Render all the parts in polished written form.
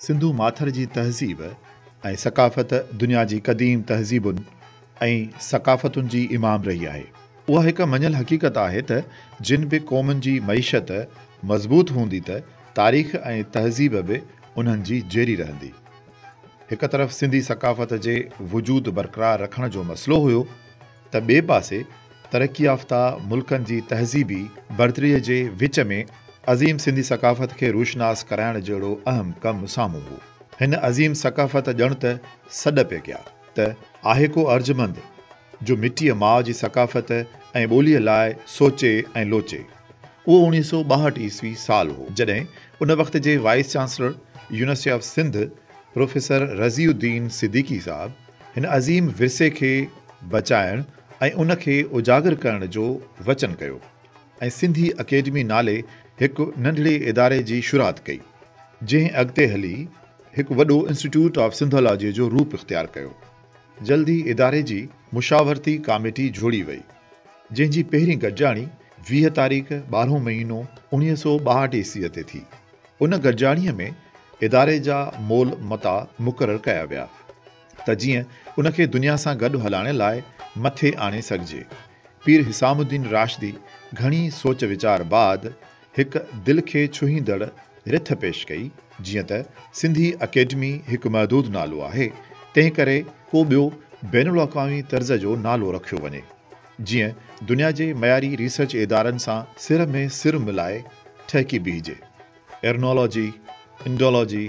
सिंधु माथर जी तहज़ीब ऐं सक़ाफ़त दुनिया जी क़दीम तहज़ीबुनि ऐं सक़ाफ़तुनि जी इमाम रही आहे। उहा हिकु मञियल हक़ीक़त आहे त जिन बि क़ौमुनि जी मईशत मज़बूत हूंदी त तारीख़ ऐं तहज़ीब बि उन्हनि जी जेरी रहंदी। हिक तरफ़ सिंधी सक़ाफ़त जे वजूद बरक़रार रखण जो मसइलो हुयो त ॿिए पासे तरक़ी याफ़्ता मुल्कनि जी तहज़ीबी बरतरीअ जे विच में अज़ीम सिंधी सक़ाफ़त खे रोशनास कराइण जहिड़ो अहम कमु साम्हूं हो। हिन अज़ीम सक़ाफ़त ॼण त सॾ पे कया त आहे को अर्जुमंद जो मिटीअ माउ जी सक़ाफ़त ऐं ॿोलीअ लाइ सोचे ऐं लोचे। उहो 1962 ईस्वी साल हो जॾहिं उन वक़्त जे vice chancellor university of Sindh professor Raziuddin Siddiqui साहब हिन अज़ीम विरसे खे बचाइण ऐं उन खे उजागर करण जो वचन कयो ऐं सिंधी अकेडमी नाले हिकु नंढड़े इदारे जी शुरूआत कई, जंहिं अॻिते हली हिकु वॾो इंस्टीट्यूट ऑफ सिंधोलॉजी जो रूप इख़्तियार कयो। जल्दी इदारे जी मुशावरती कमेटी जोड़ी वई, जंहिंजी पहिरीं गॾिजाणी 20 तारीख़ 12 महीनो 1962 ईस्वीअ ते थी। उन गॾिजाणीअ में इदारे जा मोल मता मुक़ररु कया विया त जीअं उनखे दुनिया सां गॾु हलाइण लाइ मथे आणे सघिजे। पीर हिसामुद्दीन राशिदी घणी सोच वीचार बाद हिकु दिलि खे छुहींदड़ रिथ पेश कई, जीअं त सिंधी अकेडमी हिकु महदूद नालो आहे, तंहिं करे को ॿियो बैनुल अक़वामी तर्ज़ जो नालो रखियो वञे, जीअं दुनिया जे मयारी रिसर्च इदारनि सां सिर में सिर मिलाए ठहिकी बीहिजे। एरनोलॉजी, इंडोलॉजी,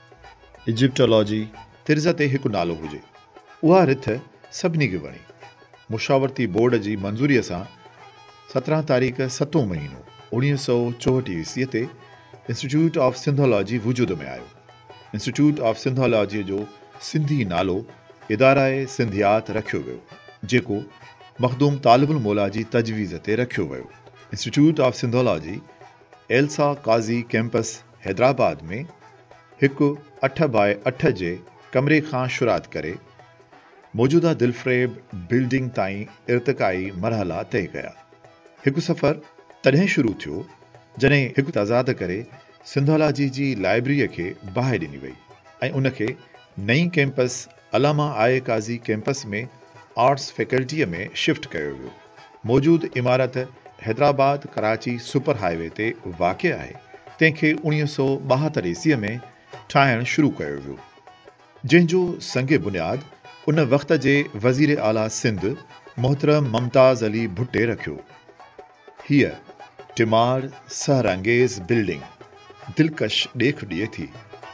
इजिप्टोलॉजी तिर्ज़ ते हिकु नालो हुजे। उहा रिथ सभिनी खे वणी। मुशावरती बोर्ड जी मंज़ूरीअ सां 17 तारीख़ 7 महीनो 1964 ईस्वीअ ते इंस्टीट्यूट ऑफ सिंधोलॉजी वजूद में आयो। इंस्टीट्यूट ऑफ सिंधोलॉजीअ जो सिंधी नालो इदारा सिंधियात रखियो वियो, जेको मखदूम तालिबुल मौला जी तजवीज़ ते रखियो वियो। इंस्टीट्यूट ऑफ सिंधोलॉजी एल्सा काज़ी कैंपस हैदराबाद में हिकु 8 बाय 8 जे कमरे खां शुरूआत करे मौजूदा दिलफ्रेब बिल्डिंग ताईं इर्तिक़ाई मरहला तय कया। हिकु सफ़र तॾहिं शुरू थियो जॾहिं हिकु तज़ाद करे सिंधोलॉजी जी लाइब्रेरीअ खे बाहि ॾिनी वई ऐं उनखे नई कैंपस अलामा आए काज़ी कैंपस में आर्ट्स फैकल्टीअ में शिफ्ट कयो वियो। मौजूद इमारत हैदराबाद कराची सुपर हाईवे ते वाक़िअ आहे, तंहिंखे 1972 ईस्वीअ में ठाहिणु शुरू कयो वियो, जंहिंजो संग बुनियाद उन वक़्त जे वज़ीर आला सिंध मोहतरम मुमताज़ अली भुट्टे रखियो। हीअ टिमार सहरंगेज़ बिल्डिंग दिलकश ॾेख ॾिए थी।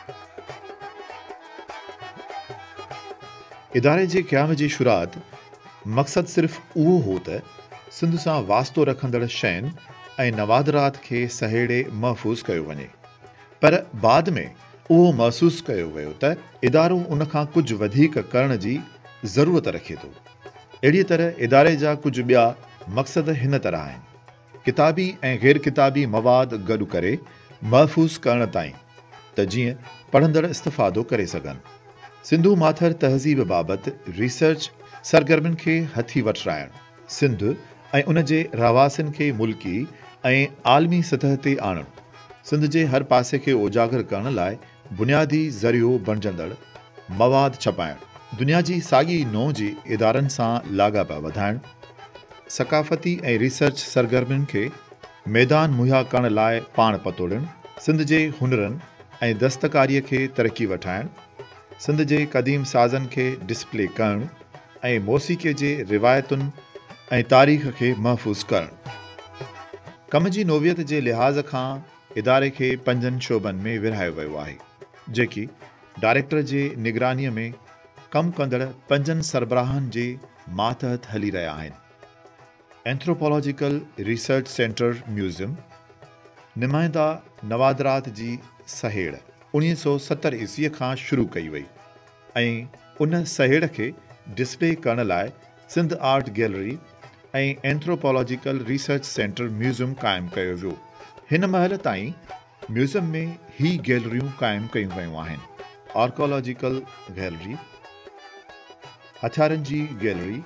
इदारे जे क़याम जी शुरूआत मक़सदु सिर्फ़ु उहो हो त सिंध सां वास्तो रखंदड़ शयुनि ऐं नवादरात खे सहेड़े महफ़ूज़ कयो वञे, पर बाद में उहो महसूसु कयो वियो त इदारो उन खां कुझु वधीक करण जी ज़रूरत रखे थो। अहिड़ीअ तरह इदारे जा कुझु ॿिया मक़सद हिन तरह आहिनि: किताबी ऐं ग़ैर किताबी मवाद गॾु करे महफ़ूज़ करण ताईं त जीअं पढ़ंदड़ इस्तिफ़ादो करे सघनि, सिंधु माथर तहज़ीब बाबति रिसर्च सरगर्मियुनि खे हथी वठराइण, सिंध ऐं उन जे रहवासियुनि खे मुल्की ऐं आलमी सतह ते आणणु, सिंध जे हर पासे खे उजागर करण लाइ बुनियादी ज़रियो बणिजंदड़ मवाद छपाइण, दुनिया जी साॻी नौं जे इदारनि सां लाॻापा वधाइण, सक़ाफ़ती ऐं रिसर्च सरगर्मियुनि खे मैदान मुहैया करण लाइ पाण पतोड़णु, सिंध जे हुनरनि ऐं दस्तकारीअ खे तरक़ी वठाइण, सिंध जे क़दीम साज़नि खे डिस्प्ले करणु ऐं मौसीक़ीअ जे रिवायतुनि ऐं तारीख़ खे महफ़ूज़ करणु। कम जी नोवियत जे लिहाज़ खां इदारे खे 5 शोबनि में विरहायो वियो आहे, जेकी डायरेक्टर जे निगरानीअ में कमु कंदड़ 5 सरबराहनि जे मातहत हली रहिया आहिनि। एंथ्रोपोलॉजिकल रिसर्च सेंटर म्यूज़ियम नुमाइंदा नवादरात जी सहेड़ 1970 ईस्वीअ खां शुरू कई वई ऐं उन सहेड़ खे डिस्प्ले करण लाइ सिंध आर्ट गैलरी ऐं एंथ्रोपोलॉजिकल रिसर्च सेंटर म्यूज़ियम क़ाइमु कयो वियो। हिन महिल ताईं म्यूज़ियम में ही गैलरियूं क़ाइमु कयूं वियूं आहिनि: आर्कोलॉजिकल गैलरी, हथियारनि जी gallery,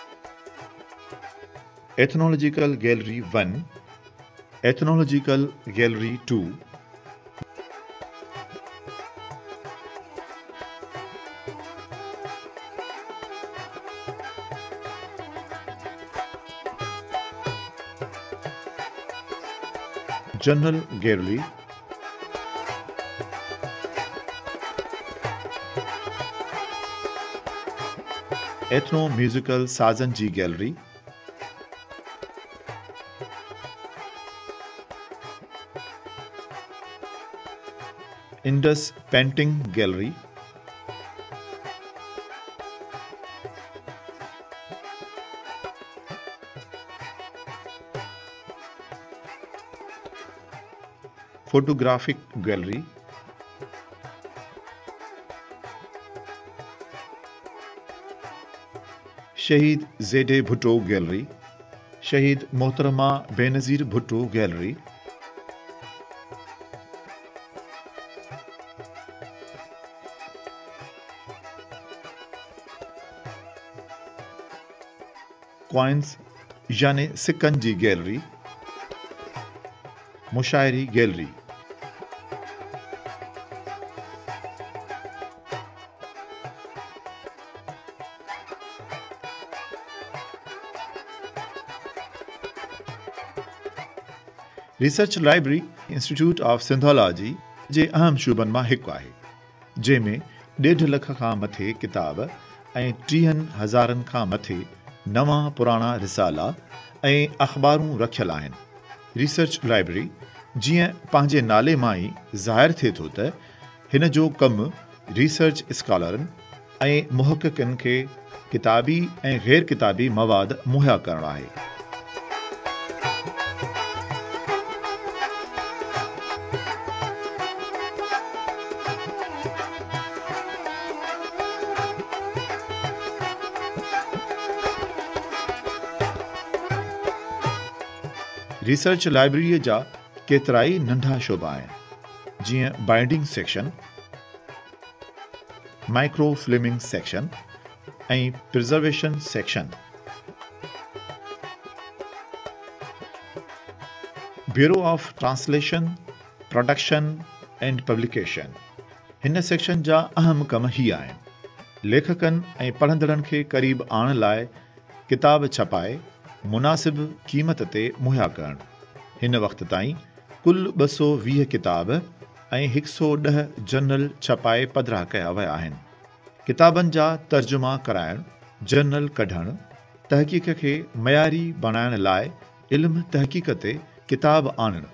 ethnological gallery 1, ethnological gallery 2, general gallery, ethno musical साज़न जी gallery, Indus painting gallery, photographic gallery, Shaheed ज़ेडे भुट्टो गैलरी, शहीद मोहतरमा बेनज़ीर भुट्टो गैलरी, कॉइन्स यानी सिक्कन जी गैलरी, मुशायरी gallery, research library institute of Sindhology जे अहम शूबनि मां हिकु आहे, जंहिंमें 1.5 लख खां मथे किताब ऐं 30,000 खां मथे नवां पुराणा रिसाला ऐं अख़बारूं रखियल आहिनि। रिसर्च लाइब्रेरी जीअं पंहिंजे नाले मां ई ज़ाहिर थिए थो त हिन जो कमु रिसर्च स्कॉलरनि ऐं मुहक़क़िक़नि खे किताबी ऐं ग़ैर किताबी मवाद मुहैया करणु आहे। रिसर्च लाइब्रेरीअ जा केतिराई नंढा शोबा आहिनि, जीअं binding section, micro filming section ऐं preservation section. Bureau of translation, production and publication हिन सेक्शन जा अहम कम ही आहिनि। लेखकनि ऐं पढ़ंदड़नि खे क़रीब आणण लाइ किताब छपाए मुनासिब क़ीमत ते मुहैया करणु। हिन वक़्त ताईं कुल 220 किताब ऐं 110 जर्नल छपाए पधिरा कया विया आहिनि। किताबनि जा तर्जुमा कराइणु, जर्नल कढणु, तहक़ीक़ खे मयारी बणाइण लाइ इल्म तहक़ीक़ ते किताब आणणु।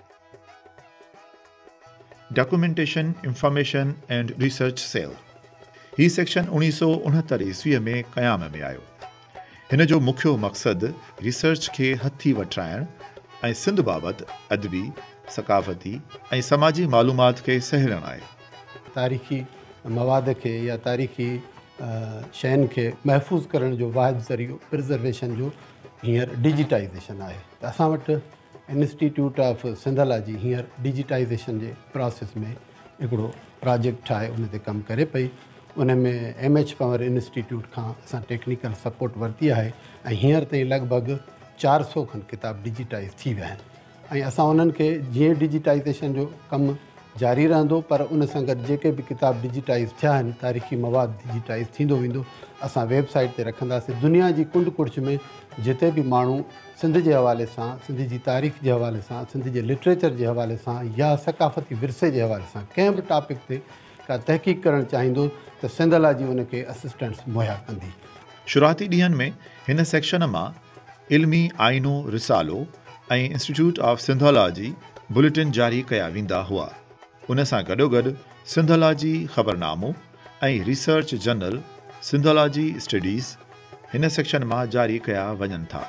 Documentation, information and research cell ही सेक्शन 1969 ईस्वीअ में क़याम में आयो। हिन जो मुख्य मक़सदु रिसर्च खे हथी वठाइणु ऐं सिंध बाबति अदबी, सक़ाफ़ती ऐं समाजी मालूमात खे सहेड़णु आहे। तारीख़ी मवाद खे या तारीख़ी शयुनि खे महफ़ूज़ करण जो वाहिद ज़रियो प्रिज़र्वेशन जो हींअर डिजिटाइज़ेशन आहे। त असां वटि इंस्टीट्यूट ऑफ सिंधोलॉजी हींअर डिजिटाइज़ेशन जे प्रोसेस में हिकिड़ो प्रोजेक्ट ठाहे उन ते कमु करे पई। उन में MH पवर इंस्टीट्यूट खां असां टेक्निकल सपोर्ट वरिती आहे ऐं हींअर ताईं लॻभॻि 400 खनि किताब डिजिटाइज़ थी विया आहिनि। ऐं असां उन्हनि खे जीअं डिजिटाइज़ेशन जो कमु जारी रहंदो, पर उन सां गॾु जेके बि किताब डिजिटाइज़ थिया आहिनि, तारीख़ी मवाद डिजिटाइज़ थींदो वेंदो, असां वेबसाइट ते रखंदासीं। दुनिया जी कुंड कुड़च में जिते बि माण्हू सिंध जे हवाले सां, सिंध जी तारीख़ जे हवाले सां, सिंध जे लिटरेचर जे हवाले सां या सक़ाफ़ती विरसे जे हवाले सां कंहिं बि टॉपिक ते का तहक़ीक़ करणु चाहींदो त सिंधोलॉजी उनखे असिस्टेंस मुहैया कंदी। शुरूआती ॾींहनि में हिन सेक्शन मां इल्मी आइनो रिसालो ऐं इंस्टीट्यूट ऑफ सिंधोलॉजी बुलेटिन जारी कया वेंदा हुआ। उन सां गॾोगॾु सिंधोलॉजी ख़बरनामो ऐं रिसर्च जर्नल सिंधोलॉजी स्टडीज़ हिन सेक्शन मां जारी कया वञनि था।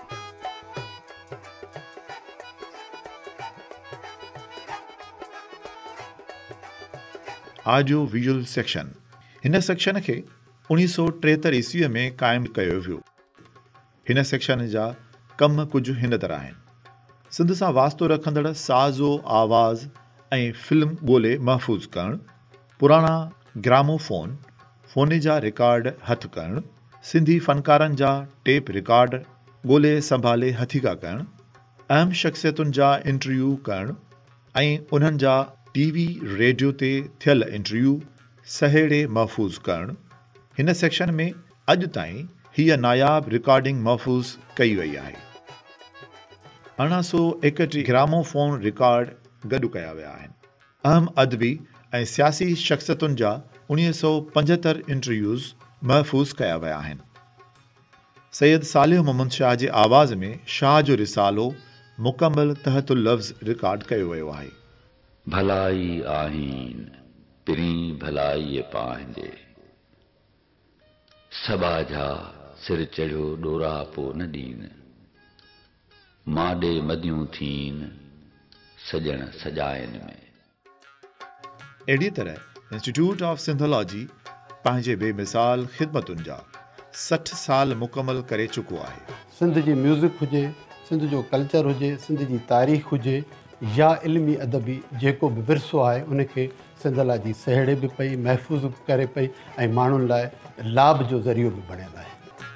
ऑडियो विजुअल सेक्शन हिन सेक्शन खे 1973 ईस्वीअ में क़ाइमु कयो वियो। हिन सेक्शन जा कम कुझु हिन तरह आहिनि। सिंध सां वास्तो रखंदड़ साज़ो आवाज़ ऐं फिल्म ॻोल्हे महफ़ूज़ करणु, पुराणा ग्रामोफोन, फ़ोन जा रिकॉर्ड हथु करणु, सिंधी फ़नकारनि जा टेप रिकॉर्ड ॻोल्हे संभाले हथीका करणु, अहम शख़्सियतुनि जा इंटरव्यू करणु ऐं उन्हनि जा TV रेडियो ते थियल इंटरव्यू सहेड़े महफ़ूज़ करणु। हिन सेक्शन में अॼु ताईं हीअ नायाब रिकॉर्डिंग महफ़ूज़ कई वई आहे। 1861 ग्रामोफोन रिकॉर्ड गॾु कया विया आहिनि। अहम अदबी ऐं सियासी शख़्सियतुनि जा 1975 इंटरव्यूज़ महफ़ूज़ कया विया आहिनि। सैयद सालिह मोहम्मद शाह जे आवाज़ में शाह जो रिसालो मुकम्मल तहतुल लफ़्ज़ रिकॉर्ड कयो वियो आहे। भलाई आहीन पिरी भलाई पांहिंजे, सबा जा सिर चढ़ियो डोरा पो न ॾीन, माॾे मदियूं थीन सजण सजाइनि में। अहिड़ी तरह इंस्टीट्यूट ऑफ सिंथोलॉजी पंहिंजे बेमिसाल ख़िदमतुनि जा 60 साल मुकमल करे चुको आहे। सिंध जी म्यूज़िक हुजे, सिंध जो कल्चर हुजे, सिंध जी तारीख़ हुजे या इल्मी अदबी जेको बि विरसो आहे उनखे सिंथोलॉजी सहेड़े बि पई, महफ़ूज़ बि करे पई ऐं माण्हुनि लाइ लाभ जो ज़रियो बि बणियल आहे।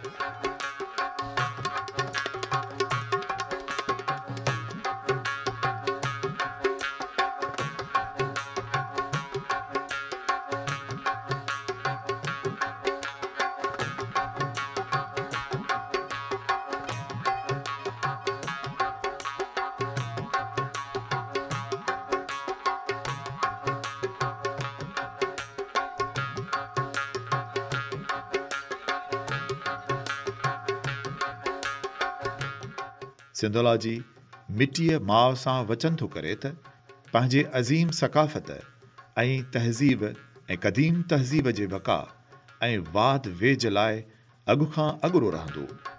सिंथोलॉजी मिटीअ माउ सां वचन थो करे त पंहिंजे अज़ीम सकाफ़त ऐं तहज़ीब ऐं क़दीम तहज़ीब जे बका ऐं वाद वेज लाइ अॻु खां अॻिरो रहंदो।